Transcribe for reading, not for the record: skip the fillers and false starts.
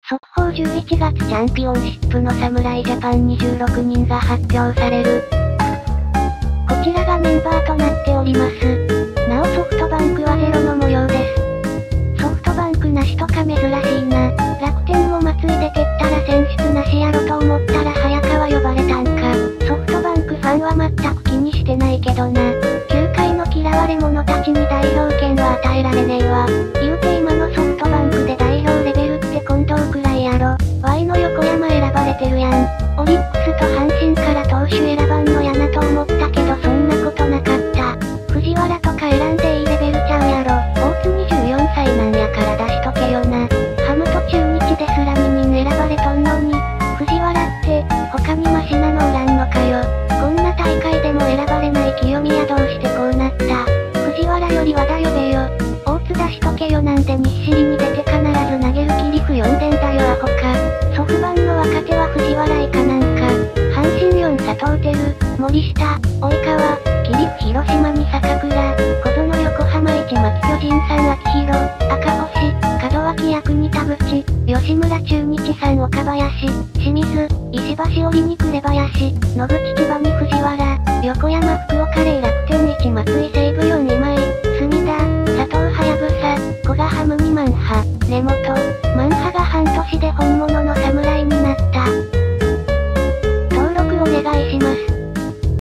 速報11月チャンピオンシップの侍ジャパン26人が発表される。こちらがメンバーとなっております。なおソフトバンクはゼロの模様です。ソフトバンクなしとか珍しいな。楽天も松井で蹴ったら選出なしやろと思ったら早川呼ばれたんか。ソフトバンクファンは全く気にしてないけどな。球界の嫌われ者たちに代表権は与えられねえわ。言うて今のソフトバンクで代表レベルって近藤くらいやろ。Y の横山選ばれてるやん。オリックスと阪神から投手選ばんのやなと思ったけどそんなことなかった。藤原とか選んでいいレベルちゃうやろ。大津24歳なんやから出しとけよな。ハムと中日ですら2人選ばれとんのに、藤原って他にマシなのおらんのかよ。こんな大会でも選ばれない清宮どうしてこうなった。藤原より和田呼べよ。大津出しとけよなんで日尻に出て必ず投げる切り譜読んでんだよアホか。ソフバンの若手は藤原以下なんか。阪神4佐藤輝、森下、及川、切り譜広島に坂倉、小園横浜市牧巨人さん秋広、赤星、門脇役に田淵、吉村中日さん岡林、清水、石橋折に紅林、野口千葉に藤原、横山福岡レイ楽天一松井